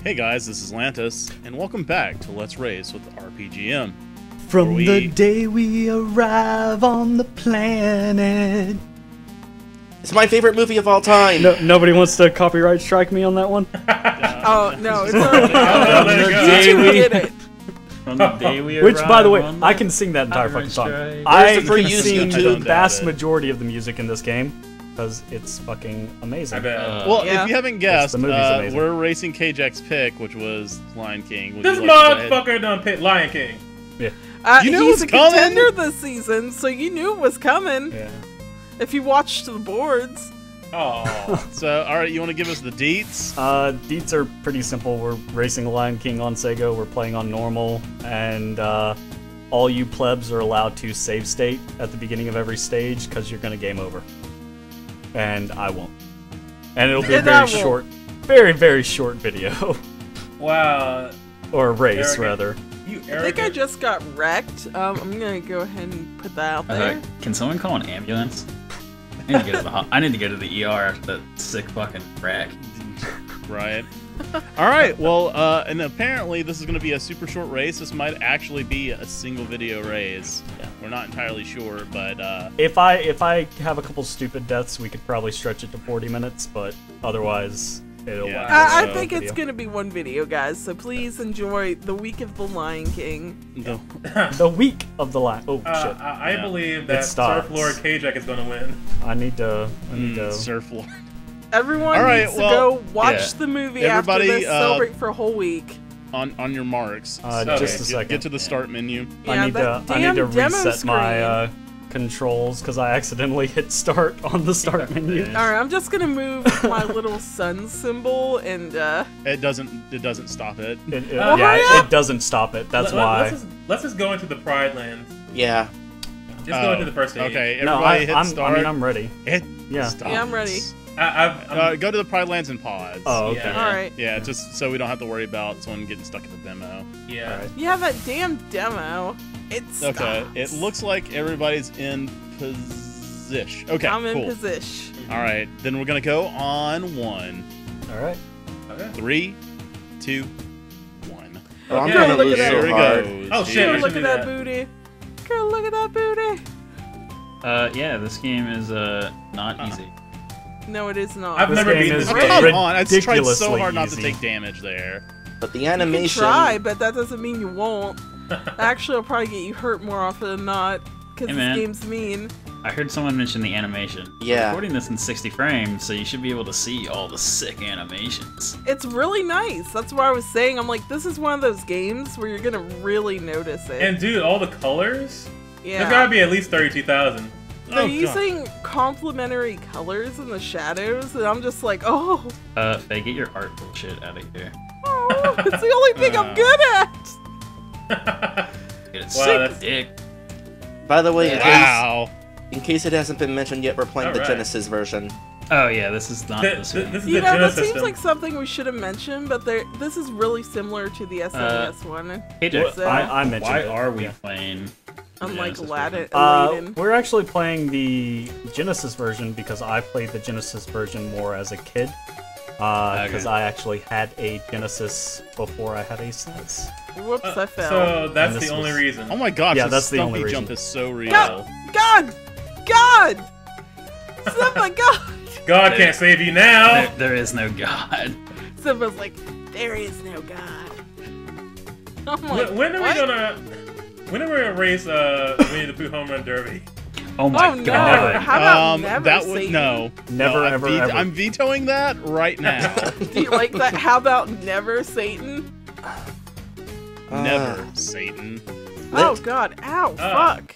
Hey guys, this is Lantis, and welcome back to Let's Race with RPGM. From the day we arrive on the planet. It's my favorite movie of all time. No, nobody wants to copyright strike me on that one? Oh, no, it's alright. You did it. From the day we Which, by the way, arrive on I can sing that entire fucking song. strike. I Where's the free can use sing YouTube? the vast majority of the music in this game, because it's fucking amazing. I bet. Well, Yeah. if you haven't guessed, the movie's amazing. we're racing KJ's pick, which was Lion King. Would This you like to go ahead? motherfucker done picked Lion King. You knew it he's was a coming? contender this season, so you knew it was coming. Yeah. If you watched the boards. Oh, So, alright, you want to give us the deets? Deets are pretty simple. We're racing Lion King on Sega, we're playing on normal, and all you plebs are allowed to save state at the beginning of every stage, because you're going to game over. And I won't. And it'll be a And I very won't. short, very short video. wow. Or race, Arrogant. rather. You I think arrogant. I just got wrecked. I'm gonna go ahead and put that out there. Can someone call an ambulance? I need to go to the I need to go to the ER after that sick fucking wreck. Right. Alright, well, and apparently this is going to be a super short race. This might actually be a single video race. We're not entirely sure, but If I have a couple stupid deaths, we could probably stretch it to 40 minutes, but otherwise, it'll Yeah. I So, think it's video. gonna be one video, guys. So please enjoy the week of the Lion King. the, The week of the line. Oh, shit. I Yeah. believe that stops. Surf Lord Kajak is gonna win. I need to. Surf Lord. Everyone All right, needs to well, go watch yeah. the movie Everybody, after this, celebrate for a whole week. On your marks. Just a second. Get to the start menu. Yeah, I need that to. I need to damn demo reset my screen. controls because I accidentally hit start on the start menu. Alright, I'm just gonna move my little sun symbol and It doesn't stop it. Well, hurry up! It doesn't stop it. That's why. Let's just go into the Pride Lands. Yeah. Just go into the first stage. Okay, No, everybody hit I start. mean, I'm ready. Hit Yeah. start. Yeah, I'm ready. Go to the Pride Lands and pause. Oh, okay. Yeah. Alright. Yeah, just so we don't have to worry about someone getting stuck in the demo. Yeah. Alright. Yeah, that damn demo. It's Okay, it looks like everybody's in position. Okay, I'm in cool. position. All right, then we're gonna go on one. All right. Okay. 3, 2, 1. Oh, I'm Okay. gonna Look lose at that. so Here it hard. goes. Oh, shit, Here- I Girl, look should at do that that. booty. Girl, look at that booty. Yeah, this game is not easy. No, it is not. I've This never game beaten is this Oh, game. come on! I just tried so ridiculously hard not to easy. take damage there. But the You can animation. try, but that doesn't mean you won't. Actually, it'll probably get you hurt more often than not. Because Hey, this man. game's mean. I heard someone mention the animation. Yeah. We're recording this in 60 frames, so you should be able to see all the sick animations. It's really nice. That's what I was saying. I'm like, this is one of those games where you're gonna really notice it. And dude, all the colors? yeah. There's gotta be at least 32,000. They're Oh, God. using complementary colors in the shadows, and I'm just like, oh, Faye, get your art bullshit out of here. oh it's the only thing I'm good at. Get it Wow, sick that's- dick. By the way, Wow. in case it hasn't been mentioned yet, we're playing the Alright. Genesis version. Oh yeah, this is not This the same. is You the know, that Genesis seems system. like something we should have mentioned, but this is really similar to the SNES one. Hey, Jack, So- I mentioned why it. are we Yeah. playing? the Unlike Genesis Aladdin. version? We're actually playing the Genesis version because I played the Genesis version more as a kid. Because I actually had a Genesis before I had a SNES. Whoops, I fell. So that's And this the only was- reason. Oh my gosh, Yeah, this that's the stumpy only jump reason. is so real. God! God! Simba, God! God can't save you now. There is no God. Simba's like, there is no God. I'm like, When are we what? gonna? When are we gonna race Winnie the Pooh Home Run Derby? Oh my Oh no! god. How about never? that would Satan? no. Never, no, ever, ever. I'm vetoing that right now. Do you like that? How about never, Satan? Never, Satan. Oh God! Ow! Fuck!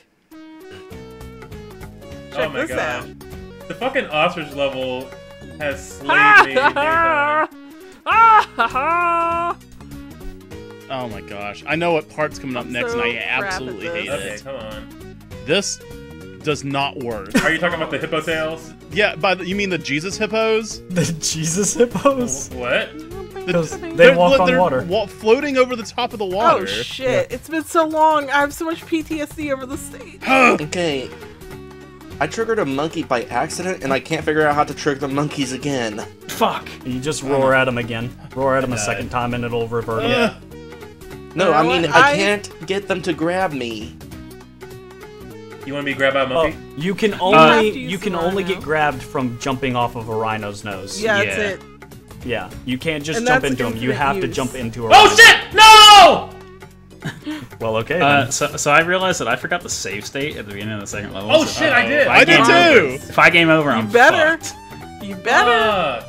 Check Oh my this god. out. The fucking ostrich level has slayed Ha me. ha big time. ha! Ha ha! Oh my gosh. I know what part's coming up I'm next, so and I crap at absolutely this. hate Okay, it. come on. This does not work. Are you talking about the hippo tails? Yeah, you mean the Jesus hippos? The Jesus hippos? What? Because they walk on water. Floating over the top of the water. Oh shit! It's been so long. I have so much PTSD over the stage. Okay. I triggered a monkey by accident, and I can't figure out how to trigger the monkeys again. Fuck. You just roar at him again. Roar at him a died. second time and it'll revert him. Yeah. No, You know I mean, what? I can't get them to grab me. You want to be grabbed by a Oh, monkey? you can have only to use you can the only rhino. get grabbed from jumping off of a rhino's nose. Yeah, Yeah. that's it. Yeah, you can't just And jump that's into him. You infinite have to use. jump into a Oh rhino. shit! No! Well, okay then. So I realized that I forgot the save state at the beginning of the second level. Oh, so shit, I did. if I did game too. over- If I game over, I'm better. fucked. You better.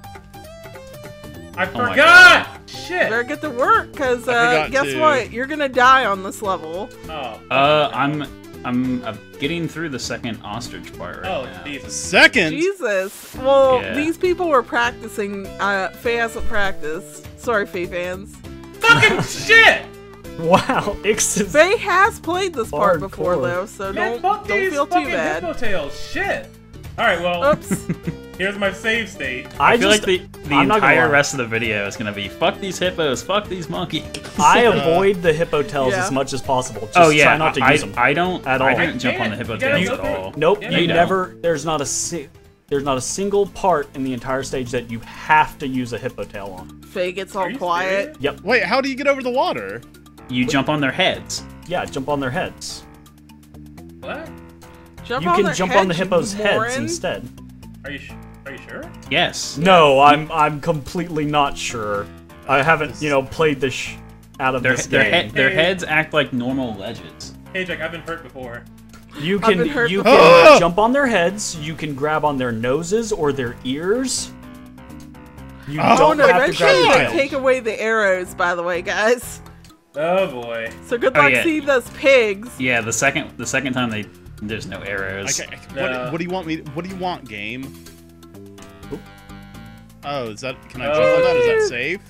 I Oh my forgot! Shit! Better get to work, cause forgot guess to. what? You're gonna die on this level. Oh. I'm getting through the second ostrich part right Oh, now. Jesus. Second. Jesus. Well, Yeah. these people were practicing. Faye hasn't practiced. Sorry, Faye fans. Fucking shit! Wow, Ix is Faye has played this part before Hardcore. though, so Man, don't fuck these feel too fucking bad. hippo tails. Shit! Alright, well, Oops. here's my save state. I feel just, like the I'm not gonna entire lie. rest of the video is gonna be fuck these hippos, fuck these monkeys. I avoid the hippo tails Yeah. as much as possible. Just Oh yeah, try not to use them. I don't at I all. don't jump I on the can't. hippo You gotta tails go at through- all. Nope, Yeah, you you don't. never. There's not a single part in the entire stage that you have to use a hippo tail on. Faye gets all Are you quiet. serious? Yep. Wait, how do you get over the water? You jump on their heads. Yeah, jump on their heads. What? Jump You on can their jump head, on the you hippo's heads moron. instead. Are you sure? Yes. No, I'm completely not sure. I haven't, played this out of Their this their, game. their Hey. heads act like normal ledges. Hey, Jack, I've been hurt before. You I've can been hurt you before. can jump on their heads. You can grab on their noses or their ears. You Oh, don't No, have to eventually grab they the tail. take away the arrows, by the way, guys. Oh boy. So good Oh, luck yeah. seeing those pigs. Yeah, the second time there's no arrows. Okay, No. what do you want me? What do you want, game? Oop. Oh, is that? Can I jump on that? Is that safe?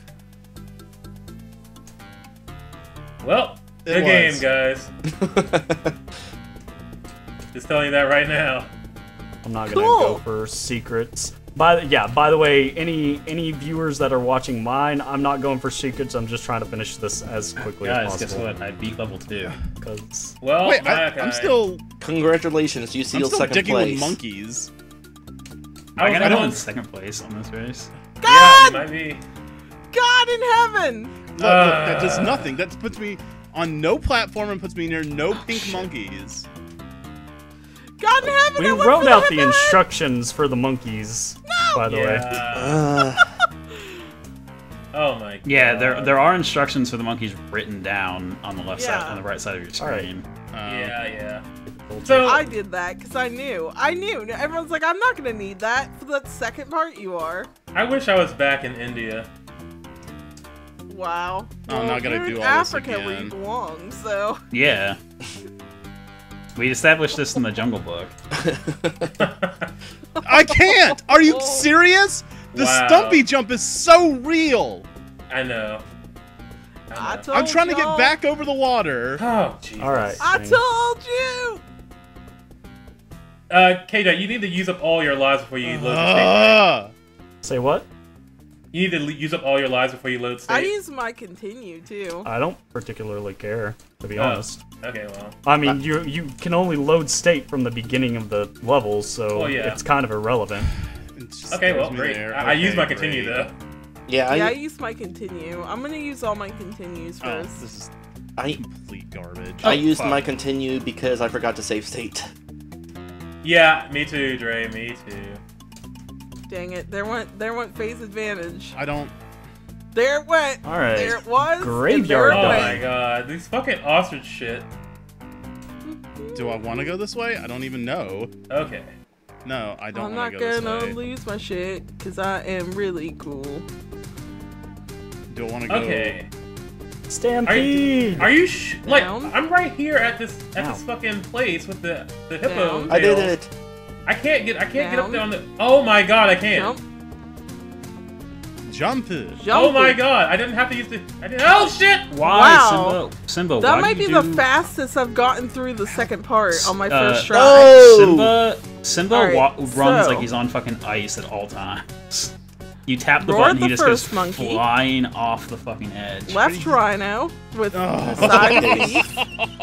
Well, It good game, was. guys. Just telling you that right now. I'm not gonna Cool. go for secrets. By the way, any viewers that are watching mine, I'm not going for secrets. I'm just trying to finish this as quickly Guys, as guess possible. what? I beat level 2. Because Well, Wait, Malachi, I'm still Congratulations, you sealed second digging place. with monkeys. I gotta go in don't- second place on this race. Yeah, God! it might be. God in heaven! Look, that does nothing. That puts me on no platform and puts me near no pink shit. monkeys. God in heaven! we I went wrote for out the hippo head. instructions for the monkeys. By the way, Yeah. Oh my god. Yeah, there are instructions for the monkeys written down on the left side, Yeah. on the right side of your All right. screen. Yeah. So I did that because I knew. Everyone's like, I'm not gonna need that for that second part. You are. I wish I was back in India. Wow. Oh, now I gotta you're do in all this Africa where you again. belong. So Yeah. We established this in the Jungle Book. I can't. Are you serious? The Wow. Stumpy jump is so real. I know. I know. told I'm trying to get y'all. back over the water. Oh, jeez. all right. I Shane. told you. KJ, you need to use up all your lives before you load the state. Ah. Say what? You need to use up all your lives before you load state. I use my continue too. I don't particularly care, to be Oh. honest. Okay, well. I mean, you can only load state from the beginning of the levels, so Oh, yeah. it's kind of irrelevant. It just Okay, throws well, me great. there. I use my Okay, continue, great. though. Yeah, Yeah, I I, use my continue. I'm gonna use all my continues Oh, first. this is I, complete garbage. I used fuck. my continue because I forgot to save state. Yeah, me too, Dre. Me too. Dang it! There went Faye's advantage. I don't. There it went. All right. There it was. and Graveyard there it Oh Dog. my went. god, these fucking ostrich shit. Do I want to go this way? I don't even know. Okay. No, I don't I'm want not to go gonna this way. lose my shit because I am really cool. Do I want to go? Okay. Stampede! Are you like Down. I'm right here at this Ow. fucking place with the hippo. Down. I did tails. it. I can't get up Down. there on the. Oh my god, I can't. Jump, Jump it. jump. Oh my it. god, I didn't have to use the. I didn't. Oh shit! Why, Wow. Simba? That why might do be you the do- fastest I've gotten through the second part on my Uh, first try. Oh! Simba Alright, runs so- like he's on fucking ice at all times. You tap the Roar button, the he just goes first monkey. flying off the fucking edge. Left rhino with Oh. the side beef.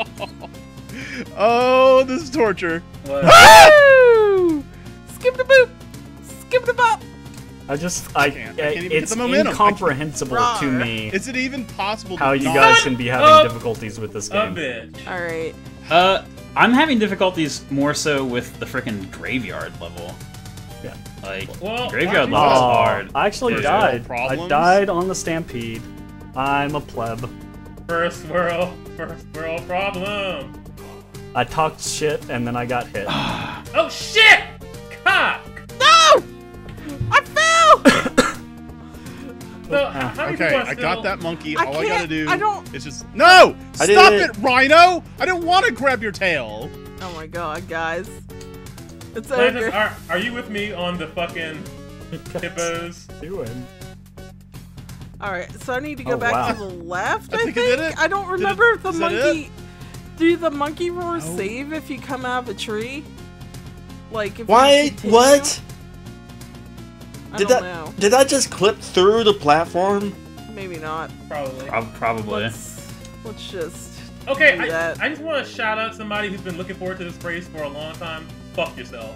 Oh, this is torture. What? Woo! Skip the boop. Skip the bop. I just, can't even get it's the momentum. incomprehensible to Rawr. me Is it even possible how to you not- guys can be having difficulties with this A game. bitch. All right. I'm having difficulties more so with the freaking graveyard level. Yeah. Like, Well, graveyard why level is Oh, hard. I actually First died. world I problems? died on the Stampede. I'm a pleb. First world problem. I talked shit and then I got hit. Oh shit! Cock! No! I fell! So, how many Okay, people are I still... got that monkey. I All I gotta can't- do I don't- is just no. I Stop did it, Rhino! I didn't want to grab your tail. Oh my god, guys. It's Landis, over. are you with me on the fucking hippos? Doing? Alright, so I need to go Oh, back wow. to the left, I I think think? I did it. I don't Did it- remember if the is that monkey... Do the monkey roar No. save if you come out of a tree? Like, if Why? you continue? What? I Did don't that know. did that just clip through the platform? Maybe not. Probably. Probably. Let's just... Okay, do that. I just want to shout out somebody who's been looking forward to this race for a long time. Fuck yourself.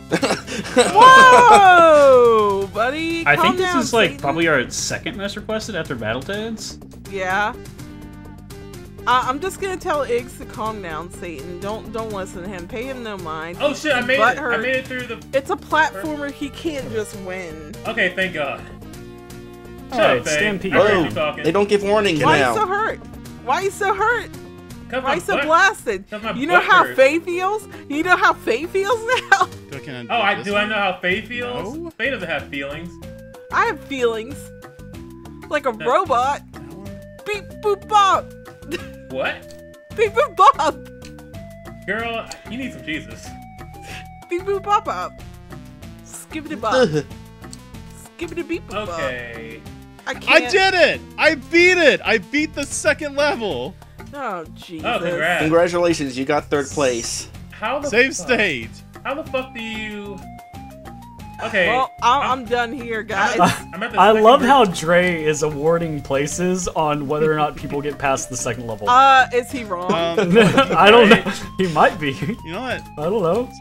Whoa, buddy! I Calm think this down, is like Satan. probably our second most requested after Battletoads. Yeah. I'm just gonna tell Iggs to calm down, Satan. Don't listen to him. Pay him no mind. Oh shit! I made Butt it. I hurt. made it through the. It's a platformer. He can't just win. Okay, thank God. Shut Alright, up, Faye. Stampede. I heard Oh, you talking. they don't give warnings Why now. you so hurt? Why you so hurt? Cause Why my you so butt- blasted? 'cause my You know butt how hurts. Faye feels? You know how Faye feels now? Oh, I do. I know how Faye feels. No. Faye doesn't have feelings. I have feelings. Like a robot. Beep boop bop. What? Beep boop bop. Girl, you need some Jesus. Beep boop bop bop. Skibbity bop. Skibbity beep boop bop. Okay. I can't. I did it! I beat it! I beat the second level. Oh Jesus. Oh, congrats. Congratulations, you got third place. How the Save fuck? state. How the fuck do you? Okay. Well, I'm done here, guys. I'm at the I second love group. how Dre is awarding places on whether or not people get past the second level. Is he wrong? I don't know. He might be. You know what? I don't know.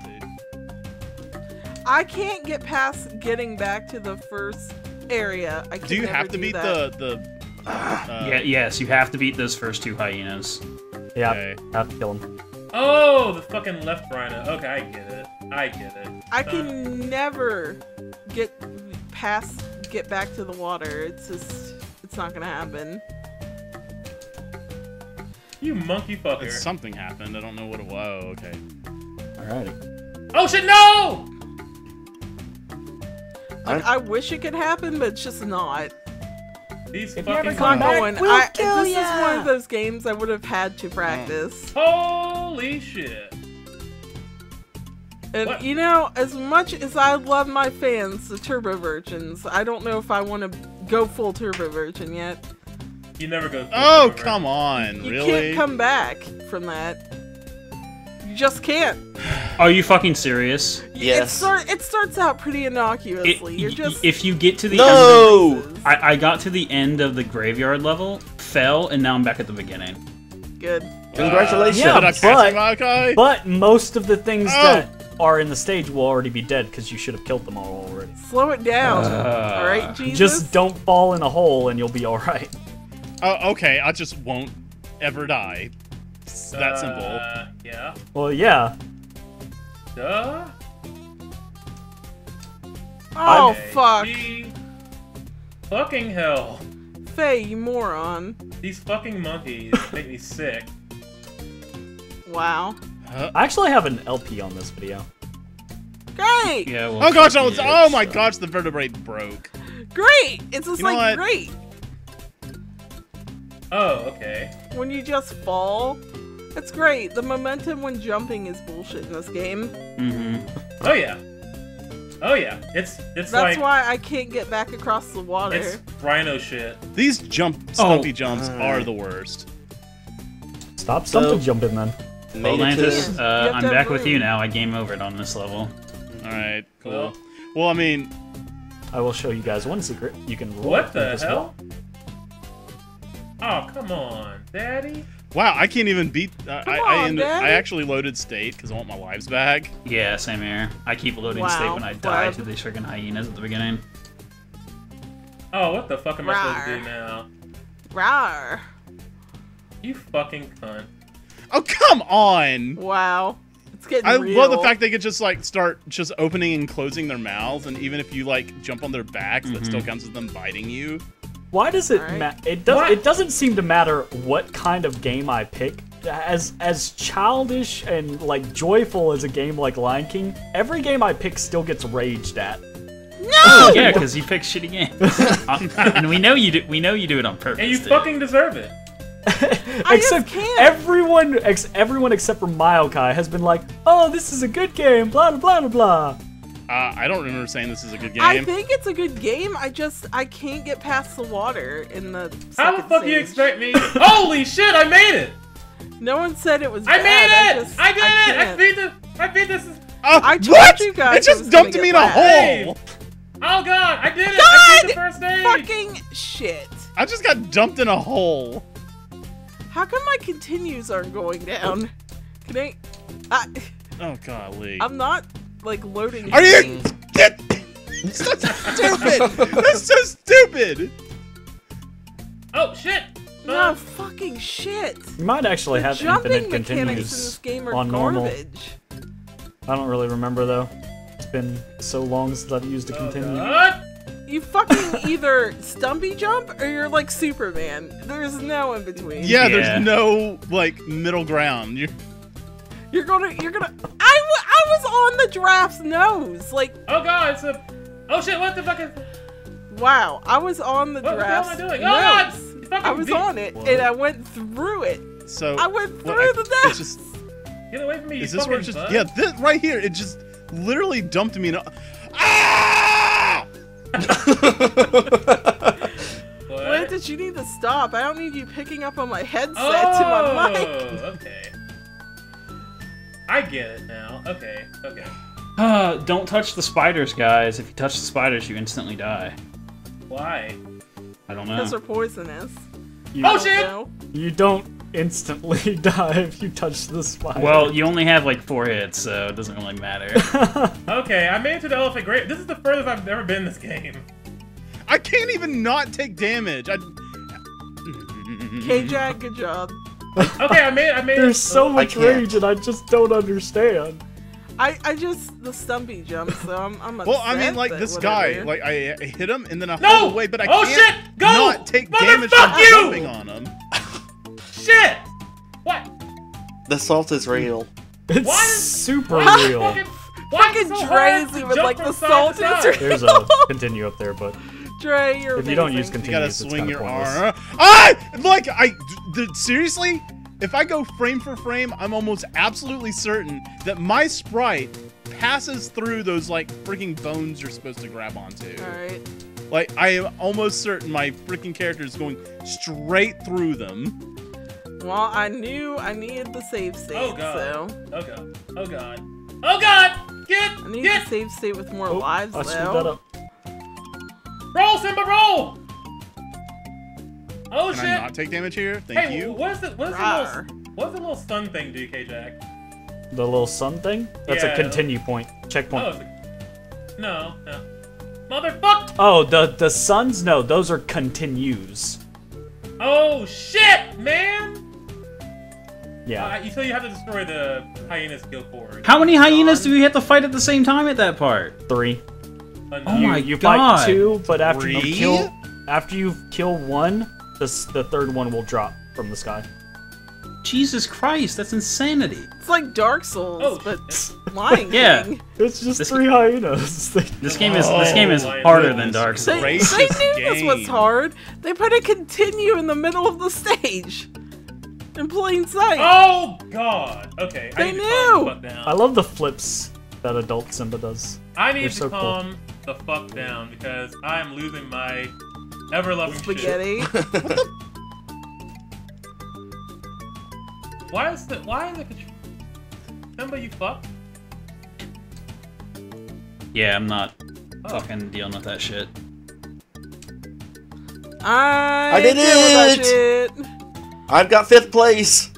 I can't get past getting back to the first area. I can Do you never have to do beat that. Yes, you have to beat those first two hyenas. Yeah, Okay. have to kill him. Oh, the fucking left rhino. Okay, I get it. I get it. I can never get back to the water. It's not gonna happen. You monkey fucker. Something happened. I don't know what it was. Oh, okay. Alrighty. Oh shit! No! Like, I wish it could happen, but it's just not. These If you ever fucking come It's not back, monkeys. going. we'll kill This is ya. one of those games I would have had to practice. Holy shit! And What? you know, as much as I love my fans, the Turbo Virgins, I don't know if I want to go full Turbo Virgin yet. You never go. Oh, come on. You Really? can't come back from that. You just can't. Are you fucking serious? Yes. It starts out pretty innocuously. You're just If you get to the No! end I got to the end of the graveyard level, fell, and now I'm back at the beginning. good. Congratulations. Yeah, Did I catch but- you, Malachi? But most of the things Oh. that are in the stage will already be dead because you should have killed them all already. Slow it down. All right, Jesus. Just don't fall in a hole and you'll be alright. Oh, okay. I just won't ever die. It's that simple. Yeah. Well, yeah. Duh. Oh Okay. fuck, Gee. Fucking hell. Faye, you moron. These fucking monkeys make me sick. Wow. I actually have an LP on this video. Great. Yeah. Well, Oh gosh! fuck you, Oh my so- gosh! The vertebrae broke. Great. It's just You know like what? great Oh, okay. when you just fall. It's great. The momentum when jumping is bullshit in this game. Mhm. Oh yeah. Oh yeah. It's That's like why I can't get back across the water. it's rhino shit. These stumpy jumps are the worst. Stop So- something jumping then. Well, Made it to Lantis, You have I'm to have back with room. you now. I game overed on this level. All right, cool. Well. Well, I mean, I will show you guys one secret. You can roll What through the this hell? wall. Oh come on, Daddy. wow! I can't even beat. I on, Daddy. I actually loaded state because I want my lives back. Yeah, same here. I keep loading Wow, state when I die Flab. to these freaking hyenas at the beginning. Oh, what the fuck am I supposed to Rawr. do now? Rawr. You fucking cunt. Oh, come on! Wow. It's getting I real. love the fact they could just like start just opening and closing their mouths, and even if you like jump on their backs, that still counts as them biting you. Why does it Alright. matter? What? It doesn't seem to matter what kind of game I pick. As childish and like joyful as a game like Lion King, every game I pick still gets raged at. No! Yeah, because you pick shitty games, and we know you do. We know you do it on purpose. And you dude. fucking deserve it. I just Except can't. everyone except for Maokai has been like, "Oh, this is a good game." Blah blah blah blah. I don't remember saying this is a good game. I think it's a good game. I can't get past the water in the How the second fuck do you stage. expect me? Holy shit! I made it. No one said it was I bad. made it. I did it. I can't. beat the. I beat this. Oh, I told what? you guys It it just was dumped gonna me in get a bad. hole. Oh god! I did it. I beat the first stage. Fucking shit. I just got dumped in a hole. How come my continues aren't going down? Can I Oh golly. I'm not like loading. Are you? anything. Get. So stupid. That's so stupid. Oh shit! No fucking shit. You might actually The have jumping infinite mechanics in continues this game are on normal. garbage. I don't really remember though. It's been so long since I've used a continue. God. You fucking either stumpy jump or you're like Superman. There's no in between. Yeah, Yeah. there's no like middle ground. You're gonna. I was on the giraffe's nose. Like, Oh god! It's a. Oh shit! What the fuck is? wow. I was on the What the hell giraffe's am I doing? Oh god! nose. You fucking I was beat- on it, and I went through it. So I went through what, the it's nose. just Get away from me! You is this where fucking it's just bug. yeah this right here it just literally dumped me in a ah! What? Atlantis, you need to stop. I don't need you picking up on my headset to my mic. Okay. I get it now. Okay. Okay. Don't touch the spiders, guys. If you touch the spiders, you instantly die. Why? I don't Because know. they're poisonous. You, Oh, I don't shit! know. you don't instantly die if you touch the spider. Well, you only have like 4 hits, so it doesn't really matter. Okay, I made it to the elephant grave. This is the furthest I've ever been in this game. I can't even not take damage. K-Jack, good job. Okay, I made There's it. so much can't. rage, and I just don't understand. I just the stumpy jump, so I'm Well, I mean, upset, like but this whatever. guy, like I hit him and then I No! hold away, but I Oh, can't shit! Go! not take damage from Motherfuck you! jumping on him. Shit! What? The salt is real. It's Why is- super Why is it real. Fucking, why is it Fucking so hard Dre's to even jump like from the side salt to is side? There's real. a continue up there, but Dre, you're if you don't use amazing. You gotta continues, it's swing kind your of pointless. arm. Ah! Like seriously? If I go frame for frame, I'm almost absolutely certain that my sprite passes through those like freaking bones you're supposed to grab onto. Alright. Like I am almost certain my freaking character is going straight through them. Well, I knew I needed the save state, Oh god. so Oh god. Oh god. Oh god! Get! I need Get! the save state with more Oh, lives I screwed though. that up. Roll, Simba, roll! Oh Can shit! I not take damage here? Thank Hey, you. what is the Rawr. little stun thing do, K-Jack? The little sun thing? That's Yeah. a continue point. Oh, Checkpoint. it's a... No. Motherfuck! Oh, the suns? No, those are continues. Oh shit, man! Yeah. So you have to destroy the hyena's guild core. How many hyenas do we have to fight at the same time at that part? 3. Oh my You God. fight 2, but after Three? you kill 1, the third one will drop from the sky. Jesus Christ, that's insanity. It's like Dark Souls, Oh, but Lion Yeah. King. It's just This- 3 hyenas. This game is my harder than goodness. Dark Souls. They Gracious knew this was game. hard. They put a continue in the middle of the stage. In plain sight. Oh god! Okay, They I need to knew! calm the fuck down. I love the flips that adult Simba does. I need They're to so cool. calm the fuck down because I am losing my ever-loving shit. Spaghetti. Why is the control? Simba, you fuck? Yeah, I'm not Oh. fucking dealing with that shit. I did deal with that it! shit. I've got 5th place.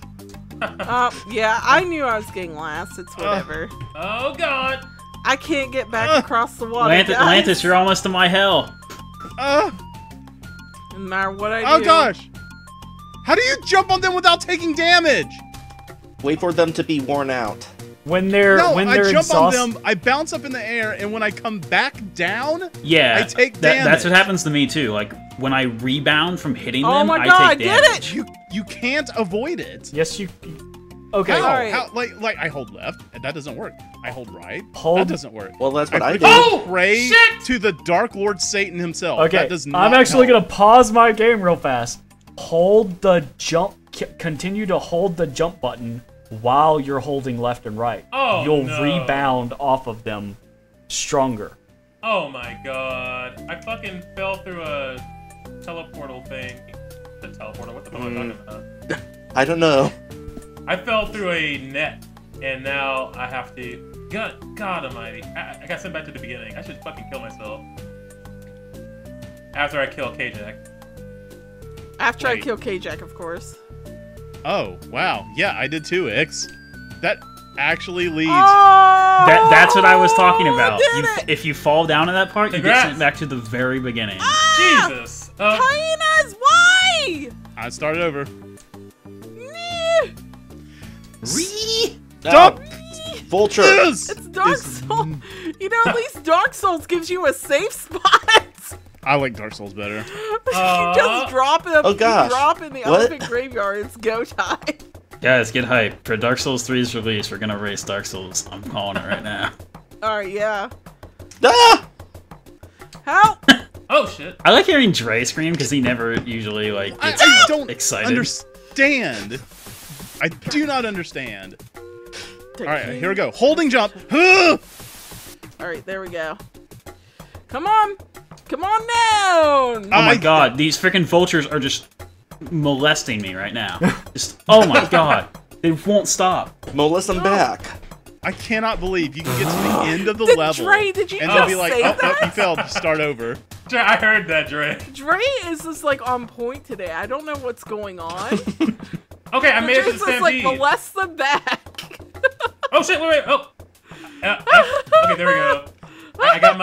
Yeah, I knew I was getting last. It's whatever. Oh god! I can't get back across the water. Atlantis, guys. Atlantis, you're almost to my hell. No matter what I do. Oh gosh! How do you jump on them without taking damage? Wait for them to be worn out. When they're No, when I they're jump on exhausted. them, I bounce up in the air, and when I come back down, Yeah, I take that's damage. what happens to me too. Like when I rebound from hitting Oh them, my I God, I take did damage. it! you can't avoid it. Yes, you. Okay. How? Alright. How? Like I hold left, and that doesn't work. I hold right. Hold- That doesn't work. Well, that's what I freaking do. Oh, pray shit! to the Dark Lord Satan himself. Okay. That does not I'm actually help. gonna pause my game real fast. Hold the jump. Continue to hold the jump button while you're holding left and right. Oh, You'll no. rebound off of them stronger. Oh my god. I fucking fell through a teleportal thing. The teleporter, what the fuck am I talking about? I don't know. I fell through a net, and now I have to... God almighty. I got sent back to the beginning. I should fucking kill myself. After I kill Kajak. After I Wait. kill Kajak, of course. Oh wow, yeah, I did too, Ix. That actually leads. Oh, That's what I was talking about. I did it! If you fall down at that part, you get Congrats. sent back to the very beginning. Jesus! Hyenas, why? I started over. Meh. Stop! Vulture. This It's Dark is- Souls. You know, at least Dark Souls gives you a safe spot. I like Dark Souls better. You just drop it. Oh, gosh. Drop in the What? elephant graveyard. It's go time. Guys, get hyped. For Dark Souls 3's release, we're gonna race Dark Souls. I'm calling it right now. All right, yeah. Ah! Help! Oh shit. I like hearing Dre scream because he never usually like I, gets I don't excited. understand. I do not understand. All right, here we go. Holding jump. Huh! All right, there we go. Come on, come on down. Oh my god, these freaking vultures are just molesting me right now. Just, oh my god, they won't stop. Molest them back. I cannot believe you can get to the end of the Did level Dre, did you and just they'll be like, say oh, that? you failed. Start over. Dre, I heard that, Dre. Dre is just like on point today. I don't know what's going on. Okay, I made it to the Dre's just like stampede. molest them back. Oh shit! Wait! Oh. Okay, there we go. I got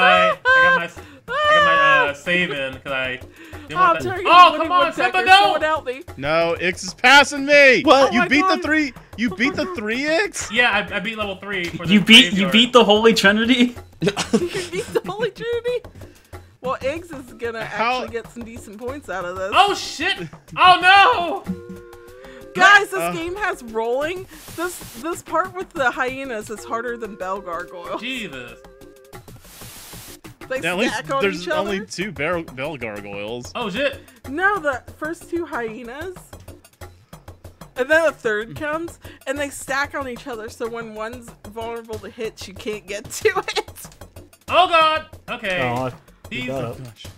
my save in because I. Didn't Oh, want that. Terry, Oh, Woody come on, Woodpecker, Simba, no! someone help me. No, Ix is passing me. What? Oh You my beat God. the three. You beat the three, Ix. Yeah, I beat level 3. For the You beat graveyard. the Holy Trinity? You beat the Holy Trinity. Well, Eggs is gonna How- actually get some decent points out of this. Oh shit! Oh no! Guys, this game has rolling. This part with the hyenas is harder than Bell Gargoyle. Jesus. They Yeah, at least stack on there's each other. only two bell gargoyles. Oh shit! No, the first two hyenas. And then a third comes, and they stack on each other, so when one's vulnerable to hits, you can't get to it. Oh god! Okay. Oh, These, got up. Gosh.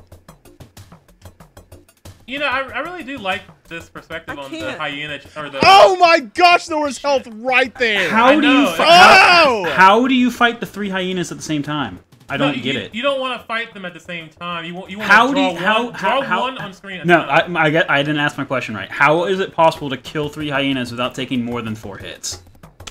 you know, I really do like this perspective I on the can't. hyena or the. Oh my gosh, there was health right there. How do you know. Oh! how do you fight the 3 hyenas at the same time? I No, don't get it. You don't want to fight them at the same time. You want How to do draw you, how, one, how, draw how, one on screen. At No, a time. I didn't ask my question right. How is it possible to kill 3 hyenas without taking more than 4 hits?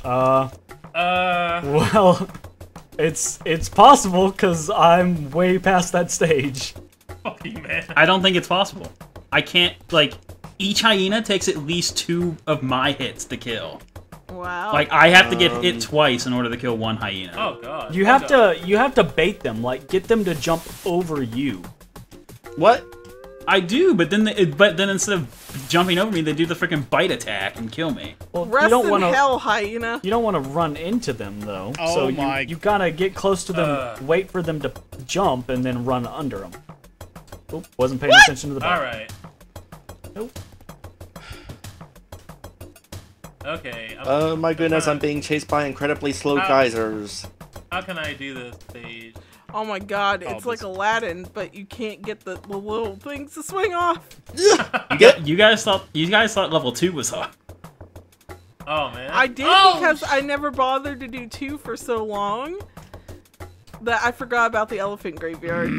Well, it's possible because I'm way past that stage. Fuck you, man. I don't think it's possible. I can't, like, each hyena takes at least 2 of my hits to kill. Wow. Like, I have to get hit twice in order to kill 1 hyena. Oh god. You Oh, have god. to bait them, like get them to jump over you. What? I do, but then instead of jumping over me, they do the freaking bite attack and kill me. Well, Rest you don't in want to. hell, hyena. You don't want to run into them though. Oh so my- you gotta get close to them, wait for them to jump, and then run under them. Oop, wasn't paying attention to the button. All right. Nope. Okay. Oh my goodness, I'm being chased by incredibly slow geysers. How can I do this stage? Oh my god, it's like this- Aladdin, but you can't get the little things to swing off. You guys thought level 2 was hard. Oh man. I did Oh, because I never bothered to do 2 for so long that I forgot about the elephant graveyard.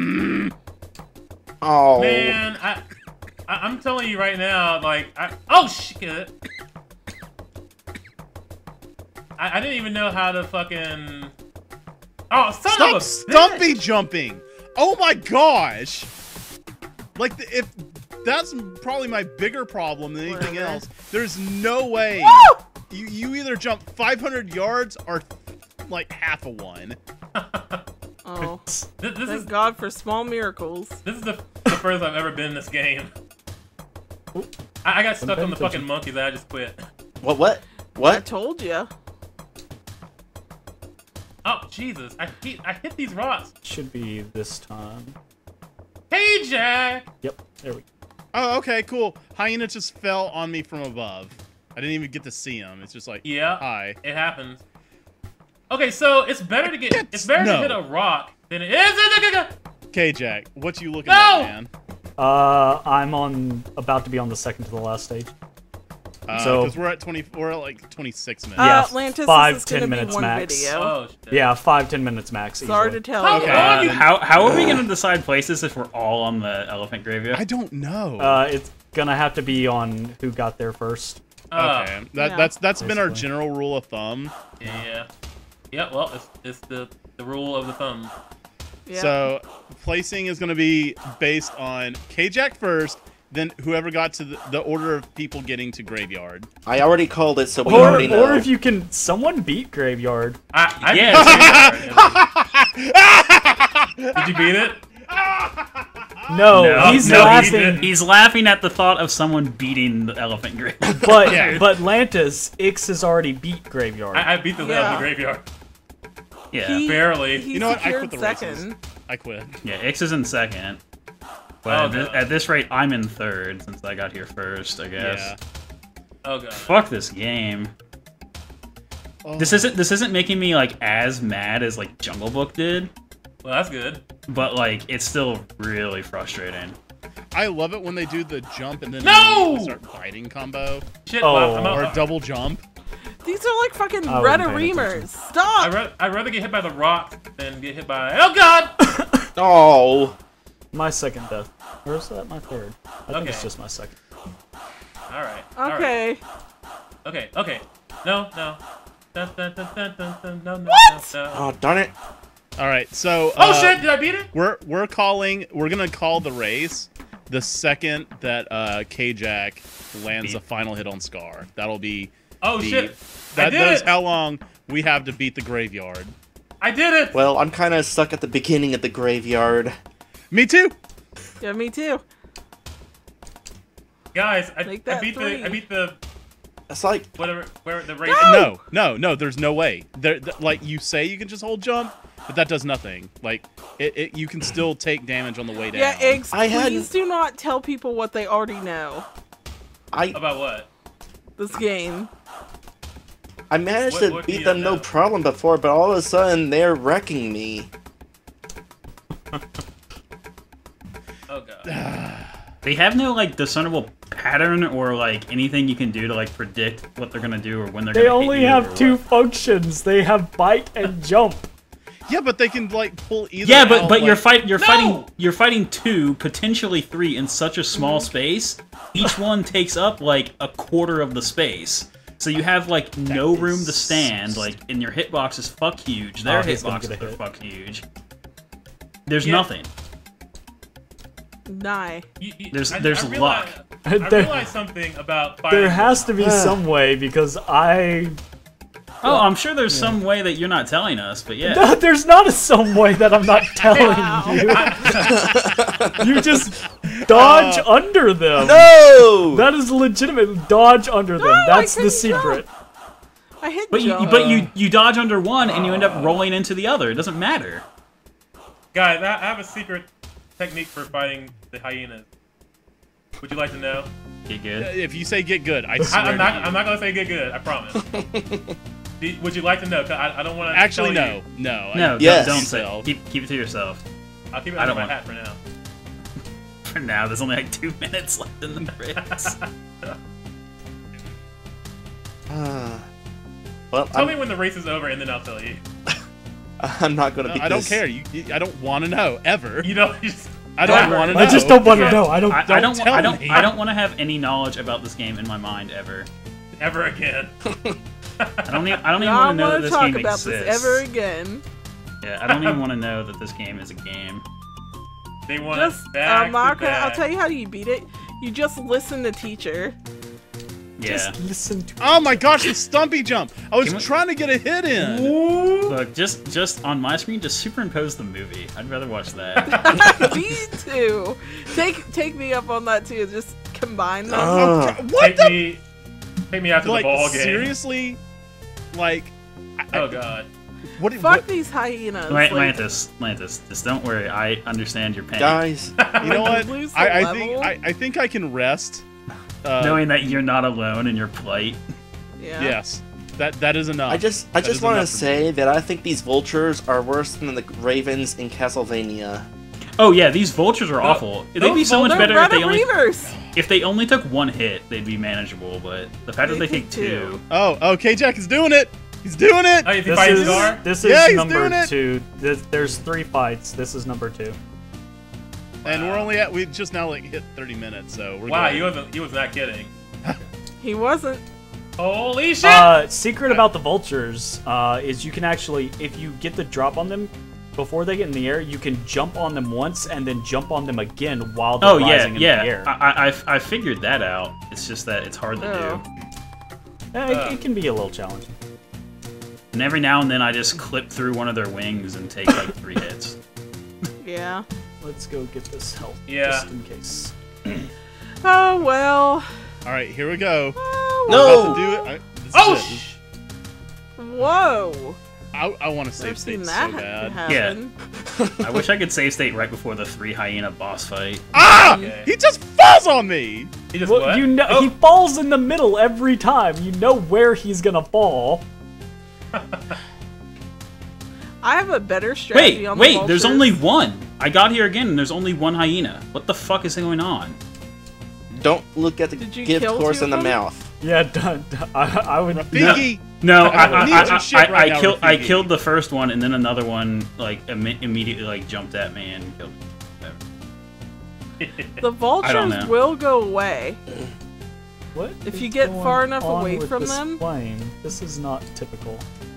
Oh. Man, I'm telling you right now, like, oh shit! I didn't even know how to fucking. Oh, son of a Stop bitch! stumpy jumping. Oh my gosh. Like, if that's probably my bigger problem than anything Whatever. else. There's no way you either jump 500 yards or like half a one. Oh, This thank is God for small miracles. this is the furthest I've ever been in this game. I got stuck on the fucking monkeys and I just quit. What? I What? told you. Oh Jesus! I hit these rocks. Should be this time. Hey Jack! Yep, there we go. Oh, okay, cool. Hyena just fell on me from above. I didn't even get to see him. It's just like, Yeah, hi. it happens. Okay, so it's better to get it's better to No. hit a rock than it is. Okay, Jack, what you looking No! at, man? I'm about to be on the second to the last stage. So- Because we're at like 26 minutes. Yeah, Atlantis, 5, this is gonna 10 be minutes one max. video. Oh shit. Yeah, 5-10 minutes max. Sorry to easily. tell How you. long you? How are we gonna decide places if we're all on the elephant graveyard? I don't know. It's gonna have to be on who got there first. Okay, Yeah. that's been our Basically. general rule of thumb. Yeah. Yeah. Well, it's the rule of the thumb. Yeah. So placing is going to be based on K-Jack first, then whoever got to the order of people getting to graveyard. I already called it, so we Or, already know. or if you can, someone beat Graveyard. I Yeah. Did you beat it? No, he's no, he laughing. didn't. He's laughing at the thought of someone beating the elephant graveyard. But Yeah. but Lantis, Ix has already beat Graveyard. I beat the hell out of the graveyard. Yeah. He- Barely. He You know what? I secured quit the races. second. I quit. Yeah, Ix is in second. But Oh, at, God. at this rate, I'm in third since I got here first, I guess. Yeah. Oh god. Fuck this game. Oh. This isn't making me like as mad as like Jungle Book did, Well, that's good. but like it's still really frustrating. I love it when they do the jump and then No! immediately start biting combo Shit. Oh. well, I'm or out. double jump. These are like fucking I wasn't paying Redomers. Stop! I'd rather get hit by the rock than get hit by. Oh god! Oh, My second death. Or is that my third? I think it's Okay. just my second. All right. all right. Okay. Okay. Okay. No. No. Dun, dun, dun, dun, dun, dun, no, no, What? no, no. oh, darn it! All right, so Oh shit! Did I beat it? we're gonna call the race the second that K-Jack lands the final hit on Scar. That'll be Oh the, shit! I that did is it! how long we have to beat the graveyard. I did it! Well, I'm kind of stuck at the beginning of the graveyard. Me too. Yeah, me too. Guys, I Make that beat three. the It's like, whatever where the race. No, there's no way. Like you say, you can just hold jump, but that does nothing. Like you can still take damage on the way down. Yeah, Eggs, I please hadn't- do not tell people what they already know. I About what? This game. managed What- to what do beat you them no know? problem before, but all of a sudden they're wrecking me. Oh god. They have no like discernible pattern or like anything you can do to like predict what they're gonna do or when they're They gonna hit only you have or two what. functions. They have bite and jump. Yeah, but they can like pull either. Yeah, but out, but like, you're fighting two, potentially three in such a small space. Each one takes up like a quarter of the space. So you have like no room to stand. Like, and your hitbox is fuck huge. Their Oh, he's gonna get hitboxes a are hit. fuck huge. There's Yeah. nothing. Nye. There's I luck. realized, I There- realized something about fighting. There has to be some way because Oh, I'm sure there's some way that you're not telling us, but yeah. there's not a some way that I'm not telling you. You just dodge under them. No! That is legitimate. Dodge under them. I That's the couldn't secret. I hit But jump. you dodge under one and you end up rolling into the other. It doesn't matter. Guys, I have a secret technique for fighting the hyenas. Would you like to know? Get good. if you say get good, I swear I'm to not. you. I'm not gonna say get good. I promise. Would you like to know? 'Cause I don't want to. Actually, tell no, you. no. No, Yes. don't say Yourself. it. Keep it to yourself. I'll keep it I under don't my want- hat for now. For now, there's only like 2 minutes left in the race. Well, Tell me when the race is over, and then I'll tell you. I'm not gonna beat I don't this. care. I don't want to know ever. You know, you just, I don't want to know. I just don't want to Yeah. know. I don't. I don't tell me. I don't want to have any knowledge about this game in my mind ever. ever again. I don't even want to I know that want to this talk game about exists. this ever again. Yeah, I don't even want to know that this game is a game. They want Just, it back to Marco, I'll back. tell you how you beat it. You just listen to teacher. Yeah. Just listen to. Oh my gosh, the Stumpy jump! I was Can we- trying to get a hit in. Look, just on my screen, just superimpose the movie. I'd rather watch that. Me too. Take me up on that too. Just combine them. What the? Take me after Like the ball game. seriously? Like, Oh god. what? Fuck what these hyenas. Lantis, just don't worry. I understand your pain. Guys, you know Like, what? lose the I think level? I think I can rest. Knowing that you're not alone in your plight. Yeah. Yes, that is enough. I just That is want to enough for me. say that I think these vultures are worse than the ravens in Castlevania. Oh yeah, these vultures are awful. They'd be so much They're better if they Reddit only Reavers. took one hit. They'd be manageable. But the fact that They they take take two. Oh, K-Jack is doing it. He's doing it. Oh, you This fight is, Scar? this Yeah, is he's number doing it. 2. There's 3 fights. This is number 2. And we're only at we just now like hit 30 minutes, so we're Wow, good. he was not kidding. He wasn't. Holy shit! Secret about the vultures is you can actually, if you get the drop on them before they get in the air, you can jump on them once and then jump on them again while they're Oh yeah, rising in the air. I figured that out. It's just that it's hard to Oh. do. It can be a little challenging. And every now and then I just clip through one of their wings and take like 3 hits. Yeah. Let's go get this health Yeah. just in case. Oh well. All right, here we go. Oh, We're No! about to do it. This Oh, is it. Whoa. I want to I've save seen state that so bad. happen. I wish I could save state right before the 3 hyena boss fight. Ah! Okay. He just falls on me. He just Well, what? you know, Oh, he falls in the middle every time. You know where he's gonna fall. I have a better strategy on the Wait, there's vultures. only one. I got here again and there's only one hyena. What the fuck is going on? Don't look at the Did you gift kill horse 2 in the of them? mouth. Yeah, I would. Rafiki. No, I need your shit right now, I Rafiki. killed the first one and then another one like immediately like jumped at me and killed me. The vultures know. will go away. What? If is you get going far enough on away with from this them? flame? This is not typical.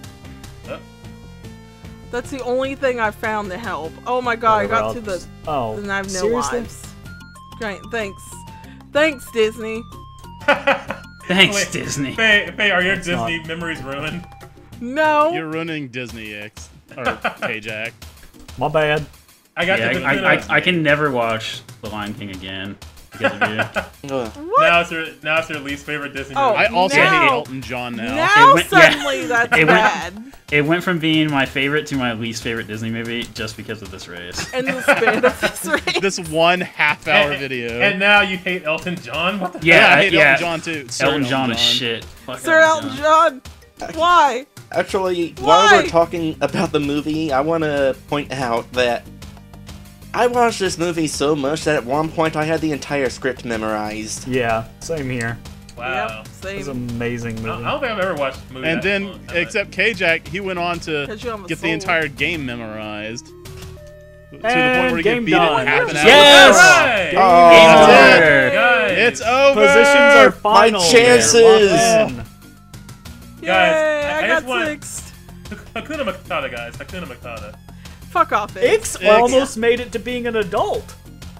That's the only thing I found to help. Oh my god, I got to the. Oh, And I have no seriously? lives. Great, thanks. Thanks, Disney. Thanks, Wait, Disney. Faye, are your It's Disney not. memories ruined? No. You're ruining Disney X or K-Jack. My bad. I got Yeah, the I can never watch The Lion King again because of you. Ugh. Now it's your least favorite Disney Oh, movie. I also Now- hate Elton John now. Now It went- yeah. suddenly that's It went- bad. It went from being my favorite to my least favorite Disney movie just because of this race. In the span of this race. This one half-hour And- video. And now you hate Elton John? What the yeah, I Yeah, hate yeah. Elton John too. Sir Elton John is shit. Fuck Sir Elton John. Why? Actually, Why? while we're talking about the movie, I want to point out that I watched this movie so much that at one point I had the entire script memorized. Yeah, same here. Wow. Yep, It's same. an amazing I movie. don't think I've ever watched a movie And that then, long. except K-Jack, he went on to 'Cause you have a get the soul. entire game memorized. To the point And where he game could beat it done. in half an hour. Yes! Alright! Oh, Game That's over. Guys, It's over! Positions are final. chances! They're locked in. Yay, Guys, I I got just want- 6. Hakuna Matata, guys. Hakuna Matata. Fuck off, it. Ix almost made it to being an adult.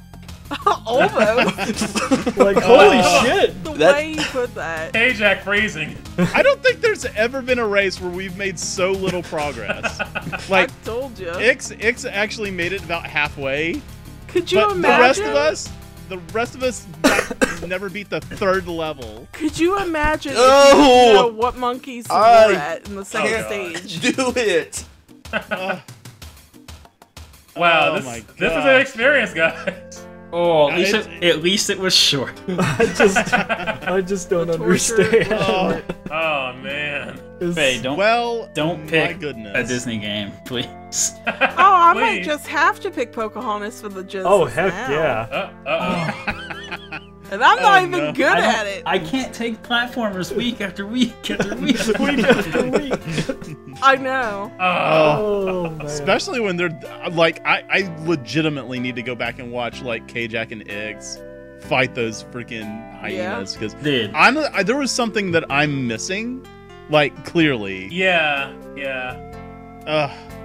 Almost. Like, holy Oh. shit. The That- way you put that. Hey, Jack phrasing. I don't think there's ever been a race where we've made so little progress. Like, I told you. Ix actually made it about halfway, Could you but imagine? the rest of us never beat the 3rd level. Could you imagine No! if you know what monkeys we I were at in the second can't stage? Do it! Wow, Oh this, my this is God. an experience, guys. Oh, It's- at least it was short. I just don't The torture. understand. Oh, Oh, man. It's- Hey, don't well, my pick goodness. a Disney game, please. Oh, I might Please. just have to pick Pocahontas for the Genesis Oh, heck now. yeah. Uh-oh. And I'm not even no. good at it. I can't take platformers week after week after week. Week after week. I know. Oh, man. Especially when they're like, I legitimately need to go back and watch like K-Jack and Iggs fight those freaking hyenas because Dude, there was something that I'm missing, like clearly. Yeah, yeah. Ugh.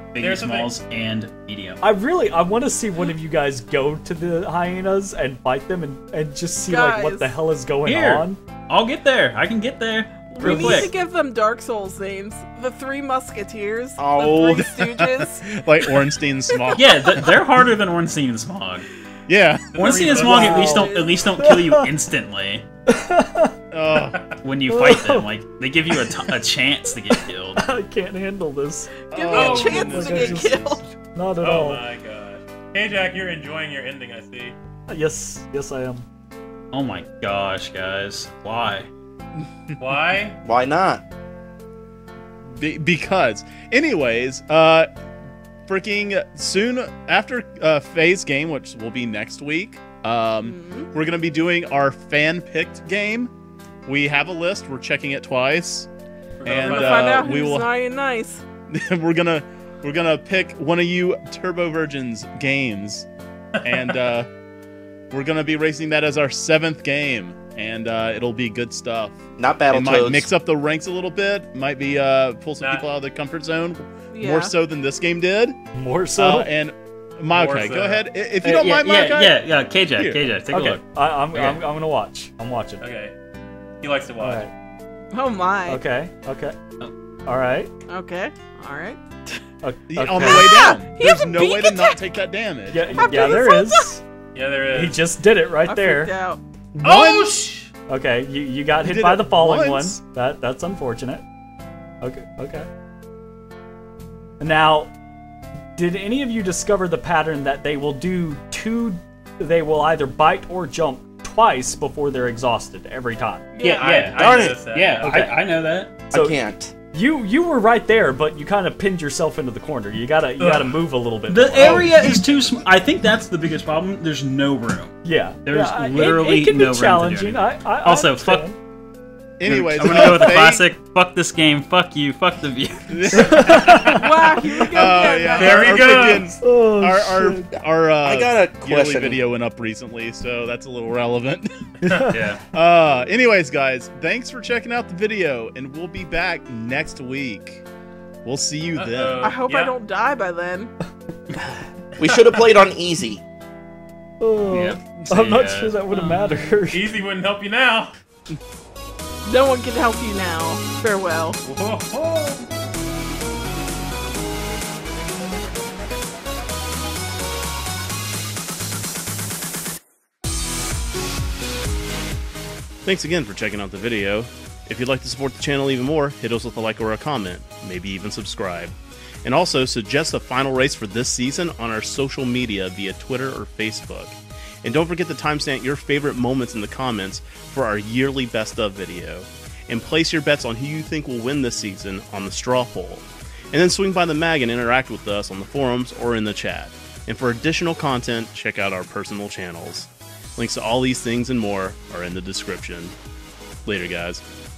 big, There's a thing. smalls, and medium. I want to see one of you guys go to the hyenas and fight them and just see like what Guys. the hell is going Here. on. I'll get there. I can get there. We Real need quick. to give them Dark Souls names. The Three Musketeers. Oh. The Three Stooges. Like Ornstein and Smog. Yeah, they're harder than Ornstein and Smog. Yeah. Ornstein and Wow. Smog at least don't kill you instantly when you fight them. Like they give you a chance to get killed. I can't handle this. Give me Oh, a chance goodness. to Like, I get just- killed. Not at Oh all. my gosh. Hey Jack, you're enjoying your ending, I see. Yes, I am. Oh my gosh, guys. Why? Why? Why not? Because, anyways, freaking soon after Phase game, which will be next week, we're gonna be doing our fan-picked game. We have a list. We're checking it twice, and We'll find out we who's will. naughty and nice. we're gonna pick one of you Turbo Virgins games, and we're gonna be racing that as our 7th game, and it'll be good stuff. Not It might Battletoads. mix up the ranks a little bit. Might be pull some Nah. people out of their comfort zone Yeah. more so than this game did. More so. And Maokai, More go so. ahead if you don't mind, Maokai. yeah. KJ, Here. KJ, take a Okay, look. I'm Okay. gonna watch. I'm watching. Okay. He likes to All watch. right. Oh my. Okay. Oh. All right. Okay. All right. Okay. On the way down, he there's hasn't no way to beaten not it. take that damage. Yeah, After yeah, the there first is. Yeah, there He is. just did it right I there. freaked out. Oh, shh! Okay, you got You hit did by it the falling once. one. That's unfortunate. Okay. Now, did any of you discover the pattern that they will they will either bite or jump twice before they're exhausted every time? Yeah, Darn it. noticed that, yeah. Okay. I know that. So I can't. you were right there, but you kind of pinned yourself into the corner. You gotta move a little bit. The more. area is too small. I think that's the biggest problem. There's no room. Yeah, There's yeah, literally it can no be room to do challenging. anything. I Also, fuck- understand. Anyways, I'm gonna go with the Faye- classic. Fuck this game. Fuck you. Fuck the view. Wow, here we go Oh again. yeah, There our we go. freaking- Oh, Our shit. I got a yearly question. video went up recently, so that's a little relevant. Yeah. Anyways, guys, thanks for checking out the video, and we'll be back next week. We'll see you then. Uh-oh. I hope I Yeah. don't die by then. We should have played on easy. Oh, Yeah. I'm not See, sure that would have mattered. Easy wouldn't help you now. No one can help you now. Farewell. Whoa. Thanks again for checking out the video. If you'd like to support the channel even more, hit us with a like or a comment, maybe even subscribe. And also suggest a final race for this season on our social media via Twitter or Facebook. And don't forget to timestamp your favorite moments in the comments for our yearly best of video. And place your bets on who you think will win this season on the straw poll. And then swing by the mag and interact with us on the forums or in the chat. And for additional content, check out our personal channels. Links to all these things and more are in the description. Later, guys.